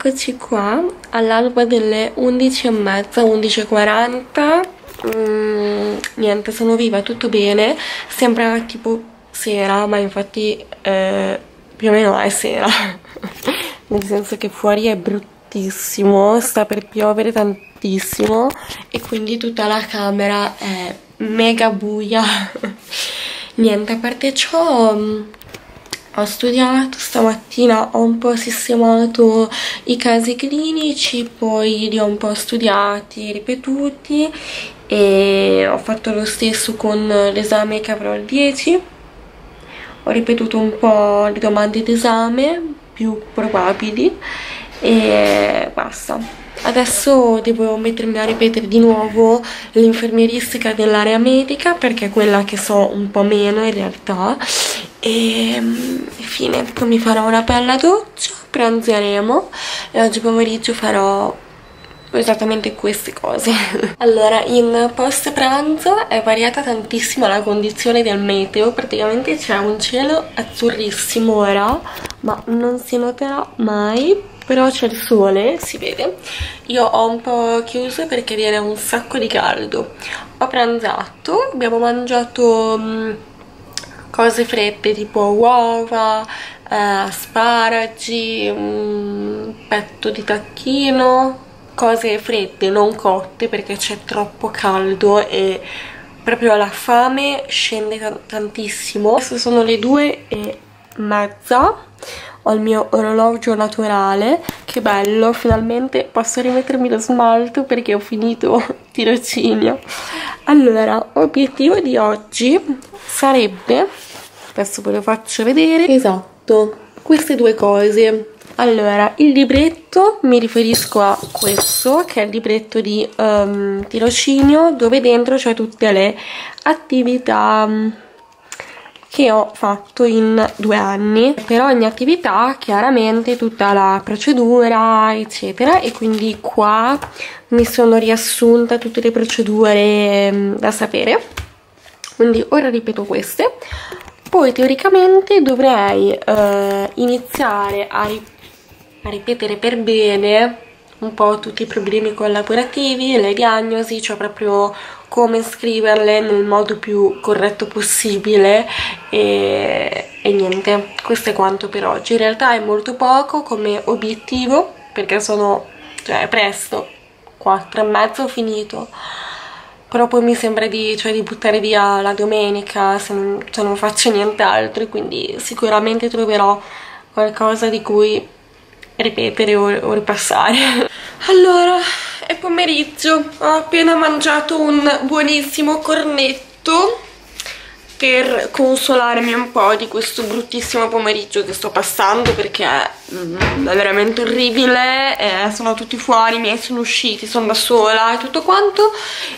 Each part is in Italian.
Eccoci qua all'alba delle 11:30, 11:40. Niente, sono viva, tutto bene. Sembra tipo sera, ma infatti più o meno è sera. Nel senso che fuori è bruttissimo, sta per piovere tantissimo e quindi tutta la camera è mega buia. Niente, a parte ciò ho studiato stamattina, ho un po' sistemato i casi clinici, poi li ho un po' studiati, ripetuti, e ho fatto lo stesso con l'esame che avrò il 10. Ho ripetuto un po' le domande d'esame più probabili e basta. Adesso devo mettermi a ripetere di nuovo l'infermieristica dell'area medica, perché è quella che so un po' meno in realtà. E fine, poi mi farò una bella doccia, pranzeremo e oggi pomeriggio farò esattamente queste cose. Allora, in post pranzo è variata tantissimo la condizione del meteo, praticamente c'è un cielo azzurrissimo ora, ma non si noterà mai, però c'è il sole, si vede. Io ho un po' chiuso perché viene un sacco di caldo. Ho pranzato, abbiamo mangiato cose fredde tipo uova, asparagi, un petto di tacchino, cose fredde, non cotte, perché c'è troppo caldo e proprio la fame scende tantissimo. Adesso sono le 2:30, ho il mio orologio naturale, che bello, finalmente posso rimettermi lo smalto perché ho finito tirocinio. Allora, obiettivo di oggi sarebbe, adesso ve lo faccio vedere, esatto, queste due cose. Allora, il libretto, mi riferisco a questo, che è il libretto di tirocinio, dove dentro c'è tutte le attività che ho fatto in 2 anni. Per ogni attività chiaramente tutta la procedura eccetera, e quindi qua mi sono riassunta tutte le procedure da sapere, quindi ora ripeto queste. Poi teoricamente dovrei iniziare a ripetere per bene un po' tutti i problemi collaborativi, le diagnosi, cioè proprio come scriverle nel modo più corretto possibile, e niente, questo è quanto per oggi. In realtà è molto poco come obiettivo, perché cioè è presto, 4:30 ho finito, però poi mi sembra di buttare via la domenica se non faccio nient'altro, quindi sicuramente troverò qualcosa di cui ripetere o ripassare. Allora, è pomeriggio, ho appena mangiato un buonissimo cornetto per consolarmi un po' di questo bruttissimo pomeriggio che sto passando, perché è veramente orribile. Sono tutti fuori, i miei sono usciti, sono da sola e tutto quanto,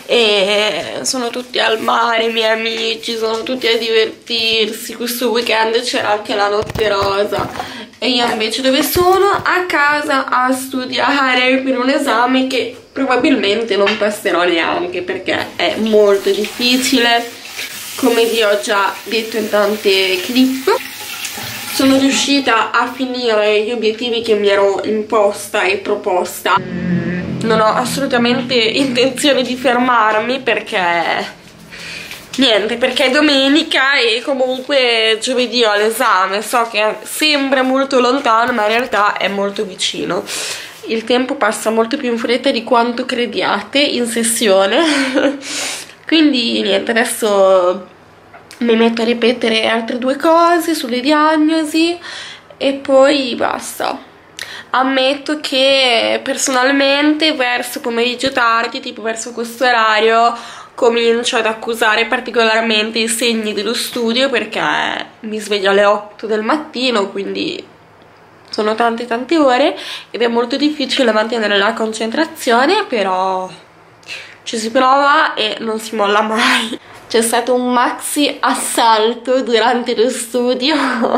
e sono tutti al mare, i miei amici sono tutti a divertirsi. Questo weekend c'era anche la notte rosa e io invece dove sono? A casa a studiare per un esame che probabilmente non passerò neanche, perché è molto difficile, come vi ho già detto in tante clip. Sono riuscita a finire gli obiettivi che mi ero imposta e proposta. Non ho assolutamente intenzione di fermarmi, perché niente, perché è domenica e comunque giovedì ho l'esame. So che sembra molto lontano, ma in realtà è molto vicino. Il tempo passa molto più in fretta di quanto crediate in sessione. Quindi niente, adesso mi metto a ripetere altre 2 cose sulle diagnosi e poi basta. Ammetto che personalmente verso pomeriggio tardi, tipo verso questo orario, comincio ad accusare particolarmente i segni dello studio, perché mi sveglio alle 8 del mattino, quindi sono tante ore ed è molto difficile mantenere la concentrazione, però ci si prova e non si molla mai. C'è stato un maxi assalto durante lo studio.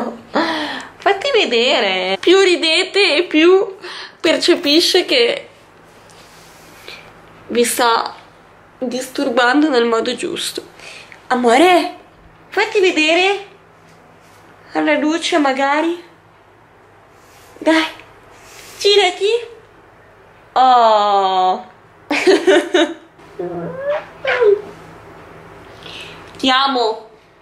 Fatti vedere, più ridete e più percepisce che vi sta disturbando nel modo giusto. Amore, fatti vedere alla luce magari, dai. Girati. Oh. Ti amo.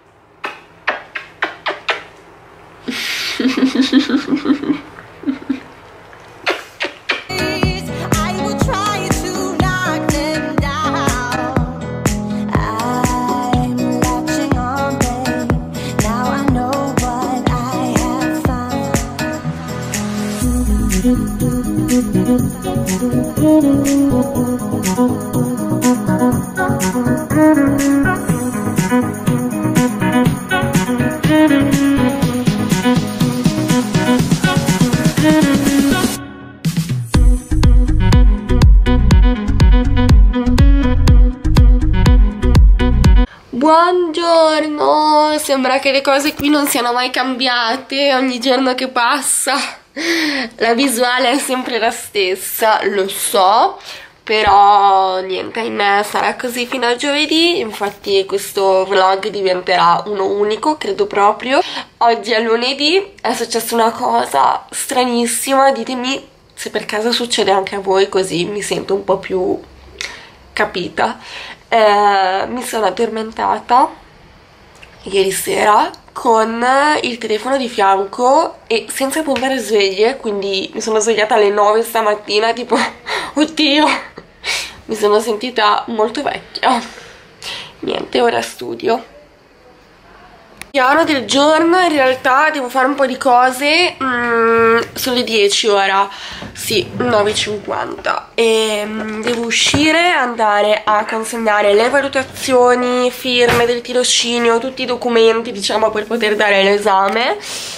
Buongiorno, sembra che le cose qui non siano mai cambiate, ogni giorno che passa la visuale è sempre la stessa, lo so, però niente, ahimè sarà così fino a giovedì. Infatti questo vlog diventerà uno unico, credo proprio. Oggi è lunedì, è successa una cosa stranissima, ditemi se per caso succede anche a voi, così mi sento un po' più capita. Mi sono addormentata ieri sera con il telefono di fianco e senza puntare sveglie, quindi mi sono svegliata alle 9 stamattina, tipo oddio, mi sono sentita molto vecchia. Niente, ora studio. Piano del giorno, in realtà devo fare un po' di cose. Sono le 10 ora, sì, 9:50, e devo uscire, andare a consegnare le valutazioni, firme del tirocinio, tutti i documenti, diciamo, per poter dare l'esame,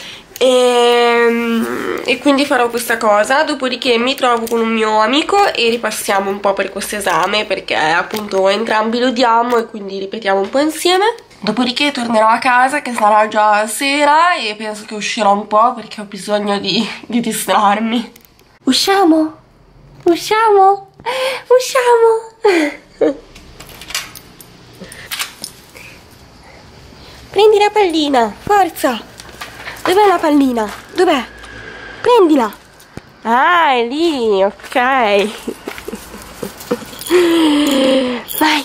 e quindi farò questa cosa. Dopodiché mi trovo con un mio amico e ripassiamo un po' per questo esame, perché appunto entrambi lo diamo e quindi ripetiamo un po' insieme. Dopodiché tornerò a casa, che sarà già sera, e penso che uscirò un po' perché ho bisogno di distrarmi. Usciamo? Usciamo? Usciamo? Prendi la pallina, forza! Dov'è la pallina? Dov'è? Prendila! Ah, è lì, ok. Vai!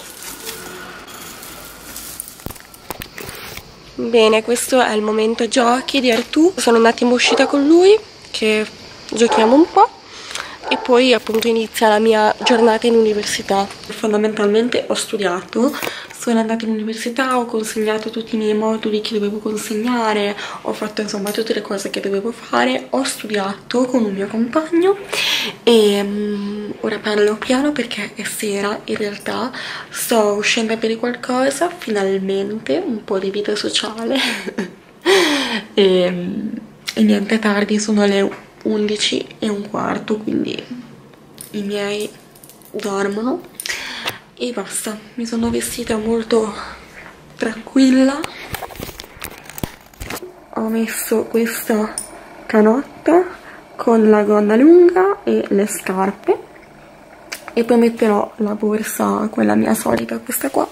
Bene, questo è il momento giochi di Artù. Sono un attimo uscita con lui, che giochiamo un po', e poi appunto inizia la mia giornata in università. Fondamentalmente ho studiato, sono andata in università, ho consegnato tutti i miei moduli che dovevo consegnare, ho fatto insomma tutte le cose che dovevo fare, ho studiato con un mio compagno e ora parlo piano perché è sera. In realtà sto uscendo a bere qualcosa, finalmente, un po' di vita sociale. e niente, è tardi, sono le 11:15, quindi i miei dormono e basta. Mi sono vestita molto tranquilla, ho messo questa canotta con la gonna lunga e le scarpe, e poi metterò la borsa, quella mia solita, questa qua,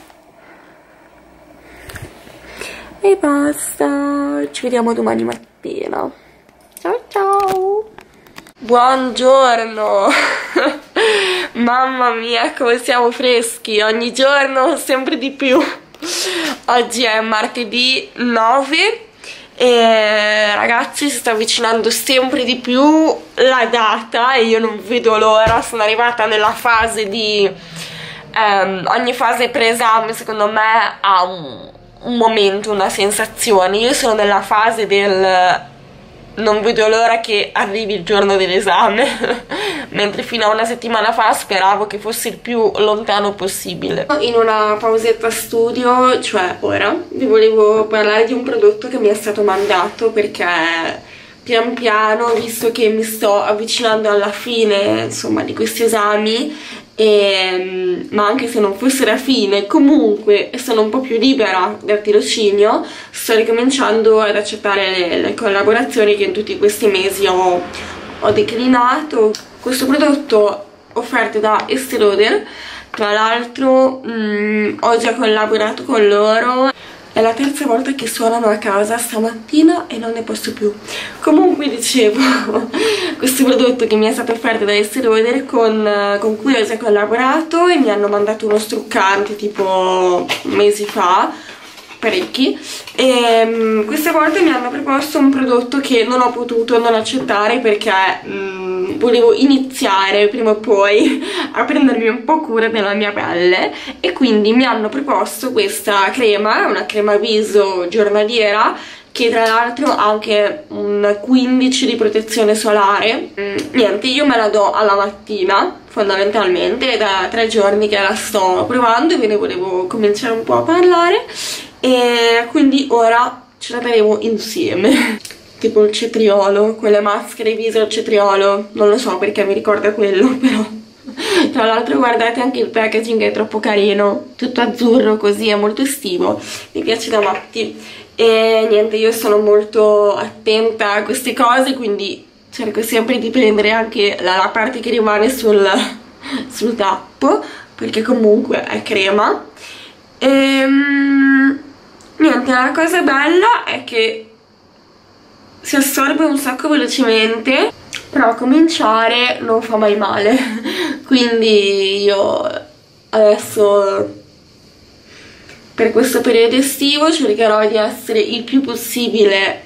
e basta. Ci vediamo domani mattina. Ciao ciao. Buongiorno. Mamma mia, come siamo freschi, ogni giorno sempre di più. Oggi è martedì 9 e ragazzi si sta avvicinando sempre di più la data e io non vedo l'ora. Sono arrivata nella fase di ogni fase preesame secondo me ha un momento, una sensazione. Io sono nella fase del non vedo l'ora che arrivi il giorno dell'esame, mentre fino a una settimana fa speravo che fosse il più lontano possibile. In una pausetta studio, cioè ora, vi volevo parlare di un prodotto che mi è stato mandato, perché pian piano, visto che mi sto avvicinando alla fine, insomma, di questi esami, ma anche se non fosse la fine, comunque sono un po' più libera dal tirocinio, sto ricominciando ad accettare le collaborazioni che in tutti questi mesi ho declinato. Questo prodotto offerto da Estée Lauder, tra l'altro ho già collaborato con loro È la terza volta che suonano a casa stamattina e non ne posso più. Comunque dicevo, questo prodotto che mi è stato offerto da Estée Lauder con cui ho già collaborato e mi hanno mandato uno struccante tipo mesi fa, parecchi, e questa volta mi hanno proposto un prodotto che non ho potuto non accettare perché volevo iniziare prima o poi a prendermi un po' cura della mia pelle, e quindi mi hanno proposto questa crema, una crema viso giornaliera che tra l'altro ha anche un 15 di protezione solare. Niente, io me la do alla mattina fondamentalmente, è da 3 giorni che la sto provando e ve ne volevo cominciare un po' a parlare, e quindi ora ce la daremo insieme. Tipo il cetriolo, quelle maschere viso al cetriolo, non lo so perché mi ricorda quello, però tra l'altro guardate anche il packaging, è troppo carino, tutto azzurro così, è molto estivo, mi piace da matti. E niente, io sono molto attenta a queste cose, quindi cerco sempre di prendere anche la parte che rimane sul tappo, perché comunque è crema. Niente, la cosa bella è che si assorbe un sacco velocemente, però cominciare non fa mai male. Quindi io adesso per questo periodo estivo cercherò di essere il più possibile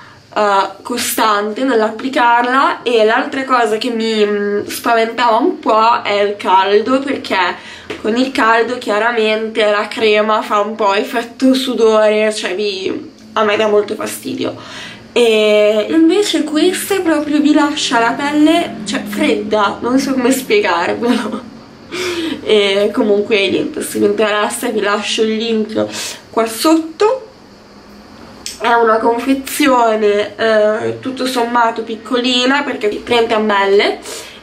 costante nell'applicarla. E l'altra cosa che mi spaventava un po' è il caldo, perché con il caldo chiaramente la crema fa un po' effetto sudore, cioè a me dà molto fastidio. E invece questa proprio vi lascia la pelle, cioè, fredda, non so come spiegarvelo. E comunque niente, se vi interessa vi lascio il link qua sotto. È una confezione tutto sommato piccolina perché di 30 ml,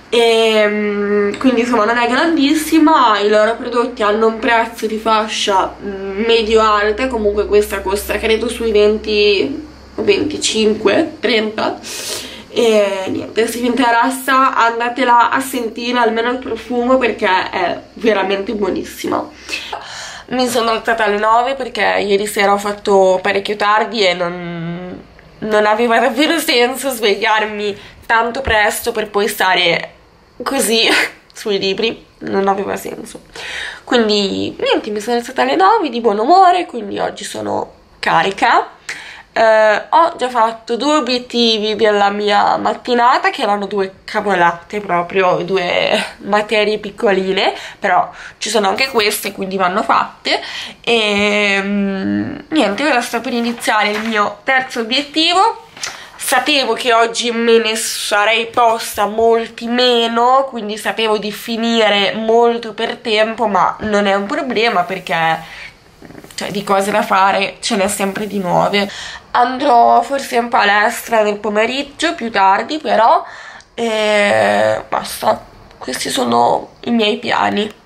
e quindi insomma non è grandissima. I loro prodotti hanno un prezzo di fascia medio-alta, comunque questa costa credo sui 20, 25, 30. E niente, se vi interessa andatela a sentire almeno il profumo perché è veramente buonissima. Mi sono alzata alle 9 perché ieri sera ho fatto parecchio tardi e non aveva davvero senso svegliarmi tanto presto per poi stare così sui libri, non aveva senso. Quindi niente, mi sono alzata alle 9 di buon umore, quindi oggi sono carica. Ho già fatto 2 obiettivi della mia mattinata, che erano 2 cavolate proprio, 2 materie piccoline, però ci sono anche queste, quindi vanno fatte. E niente, ora sto per iniziare il mio terzo obiettivo. Sapevo che oggi me ne sarei posta molti meno, quindi sapevo di finire molto per tempo, ma non è un problema perché cioè, di cose da fare ce n'è sempre di nuove. Andrò forse in palestra nel pomeriggio, più tardi però, e basta. Questi sono i miei piani.